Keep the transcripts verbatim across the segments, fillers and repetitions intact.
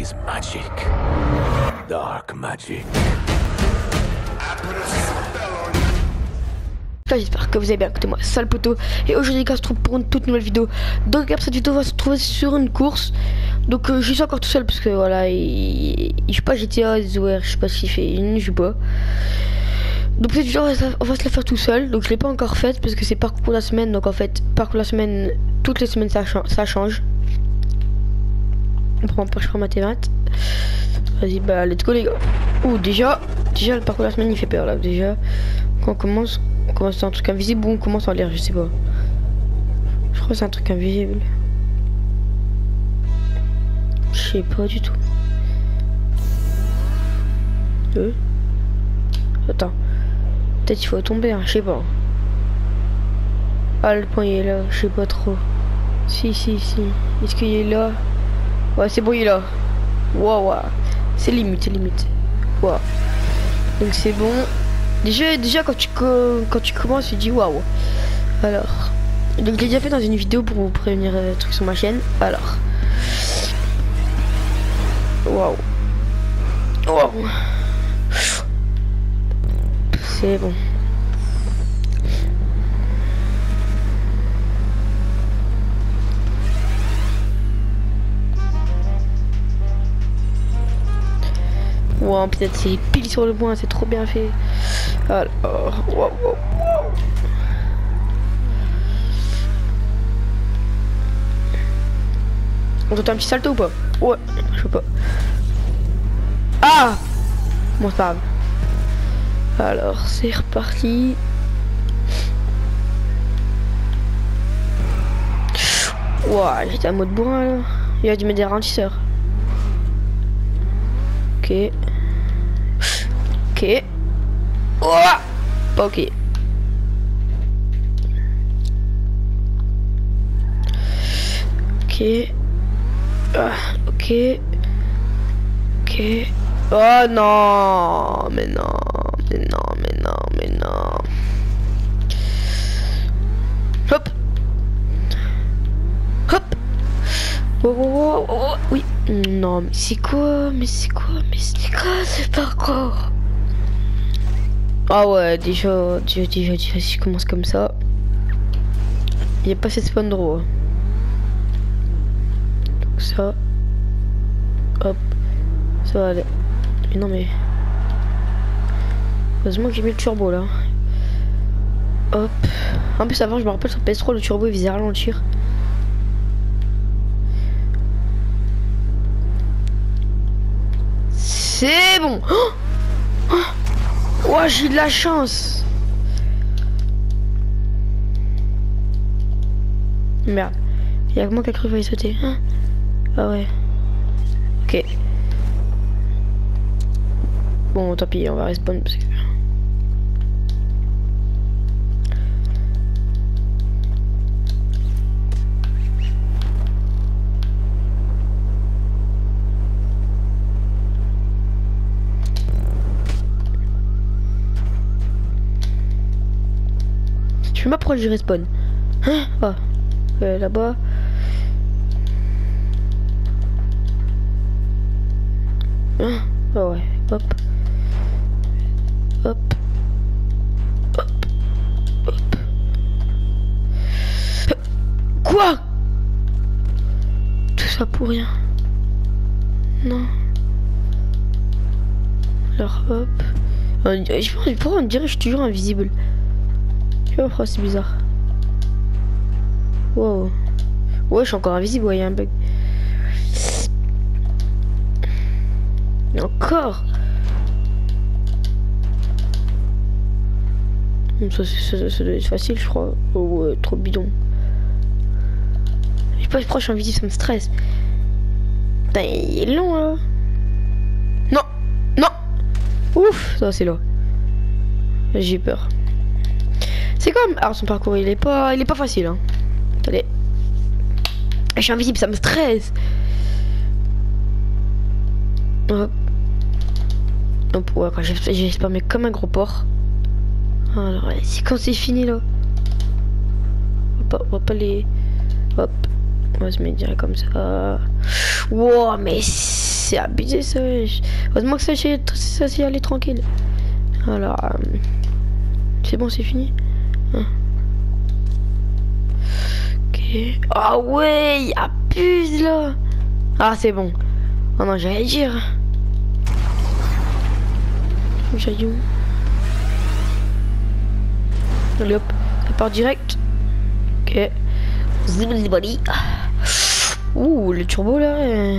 is magic. Dark magic. J'espère que vous allez bien, écoutez moi, sale poteau. Et aujourd'hui les gars, on se retrouve pour une toute nouvelle vidéo. Donc après cette vidéo, on va se retrouver sur une course. Donc euh, je suis encore tout seul parce que voilà, il, il, je sais pas, G T A, Zoer, je sais pas s'il fait une, je sais pas. Donc cette vidéo, on va, on va se la faire tout seul. Donc je l'ai pas encore faite parce que c'est parcours la semaine. Donc en fait, parcours la semaine, toutes les semaines ça, ça change. On prend pas, je prends ma maths. Vas-y, bah let's go les gars. Ouh, déjà, déjà le parcours de la semaine il fait peur là. Déjà, quand on commence, on commence sur un truc invisible ou on commence en l'air, je sais pas. Je crois que c'est un truc invisible. Je sais pas du tout. Euh Attends. Peut-être il faut tomber, hein, je sais pas. Ah, le point il est là, je sais pas trop. Si, si, si. Est-ce qu'il est là? Ouais, c'est bon, il est là. Waouh, wow. C'est limite, c'est limite. Waouh. Donc c'est bon. Déjà, déjà quand tu quand tu commences, tu dis waouh. Alors, donc j'ai déjà fait dans une vidéo pour vous prévenir euh, trucs sur ma chaîne. Alors, waouh, waouh. C'est bon. Wow, peut-être c'est pile sur le point, c'est trop bien fait. Alors, wow, wow, wow. On tente un petit salto ou pas? Ouais, je sais pas. Ah bon, c'est pas grave. Alors, c'est reparti. Wow, j'étais à mode bourrin là. Il a dû mettre des ralentisseurs. Ok. Ok. Oh, pas ok. Ok. Ah, ok. Ok. Oh non. Mais non. Mais non. Mais non. Mais non. Hop. Hop. Oh, oh, oh, oh, oui. Non, mais c'est quoi? Mais c'est quoi? Mais c'est quoi ce parcours? Ah ouais, déjà, déjà, déjà, déjà, si je commence comme ça, il n'y a pas assez de spawn draw. Donc ça, hop, ça va aller. Mais non mais, heureusement que j'ai mis le turbo là. Hop. En plus avant, je me rappelle sur P S trois, le turbo il faisait ralentir. C'est bon. Oh, oh, oh, j'ai de la chance. Merde. Il y a que moi qui a cru qu'il fallait sauter. Hein, ah ouais. Ok. Bon, tant pis, on va respawn parce que... Je sais pas pourquoi je respawn. Hein, ah, euh, là-bas. Hein, ah ouais, hop. Hop. Hop. Hop. Quoi? Tout ça pour rien. Non. Alors hop. Je pense pourquoi on dirait que je suis toujours invisible. Je sais pas pourquoi c'est bizarre. Wow. Ouais, je suis encore invisible, ouais, il y a un bug. Mais encore. Ça, ça, ça doit être facile, je crois. Oh ouais, trop bidon. Je sais pas, je crois que je suis invisible, ça me stresse. Putain, il est long là. Non, non. Ouf, ça c'est là. J'ai peur. C'est comme... Alors son parcours il est pas... Il est pas facile hein. Attendez. Je suis invisible, ça me stresse. Hop. Hop, ouais, quand j'ai spammé comme un gros porc. Alors, c'est quand c'est fini là. On va pas, on va pas les... Hop. On va se mettre direct comme ça. Wow, mais c'est abusé ça. Heureusement que ça, ça s'y allait tranquille. Alors, euh, c'est bon, c'est fini. Hein. Ok. Ah ouais, il abuse là. Ah, c'est bon. Oh non, j'allais dire. J'aille où? Allez hop, ça part direct. Ok. Ouh, le turbo là. Euh...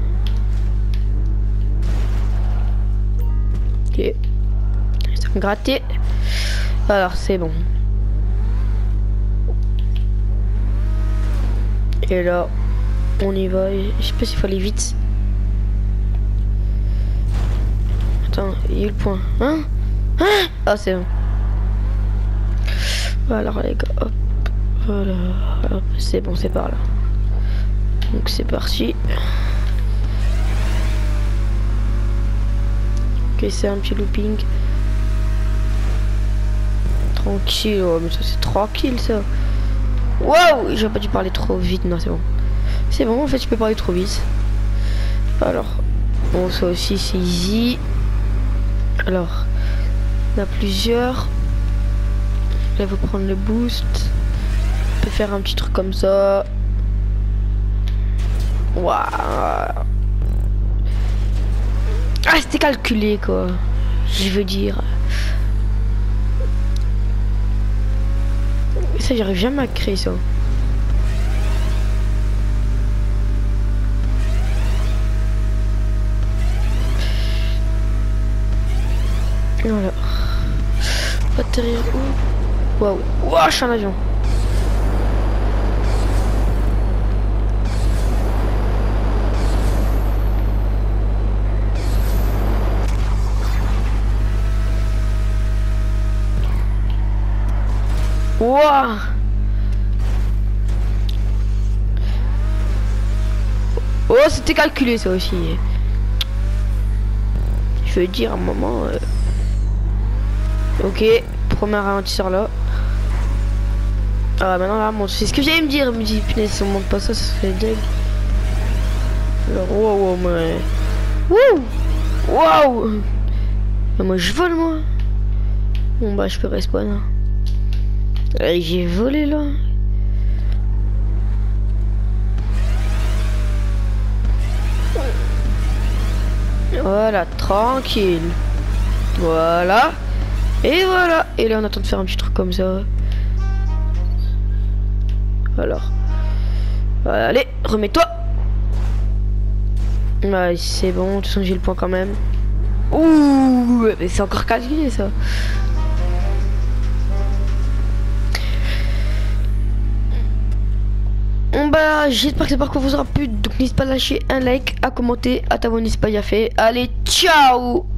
Ok. Ça me grattait. Alors c'est bon. Et là, on y va. Je sais pas s'il faut aller vite. Attends, il y a eu le point. Hein? Hein? Ah, c'est bon. Alors les gars, hop. Voilà. Hop, c'est bon, c'est par là. Donc c'est parti. Ok, c'est un petit looping. Tranquille, oh, mais ça c'est tranquille ça. Waouh, j'ai pas dû parler trop vite, non c'est bon. C'est bon, en fait je peux parler trop vite. Alors, bon ça aussi c'est easy. Alors, on a plusieurs. Là il faut prendre le boost. On peut faire un petit truc comme ça. Waouh. Ah c'était calculé quoi. Je veux dire. Ça j'arrive jamais à créer ça. Voilà. Atterrir où? Waouh. Waouh, je suis en avion. Waouh. Oh, c'était calculé ça aussi. Je veux dire à un moment. Euh... Ok, premier ralentisseur là. Ah maintenant là, monte. C'est ce que j'allais me dire. Je me dis, punaise, si on monte pas ça, ça serait dingue. Alors, wow, wow, moi. Wouh! Waouh! Moi je vole moi. Bon bah je peux respawn. Hein. J'ai volé là. Voilà, tranquille. Voilà. Et voilà. Et là on attend de faire un petit truc comme ça. Alors. Voilà, allez, remets-toi. Ouais, c'est bon, de toute façon j'ai le point quand même. Ouh, mais c'est encore calculé ça. Bon bah j'espère que ce parcours vous aura plu. Donc n'hésitez pas à lâcher un like, à commenter, à t'abonner si c'est pas déjà fait. Allez, ciao.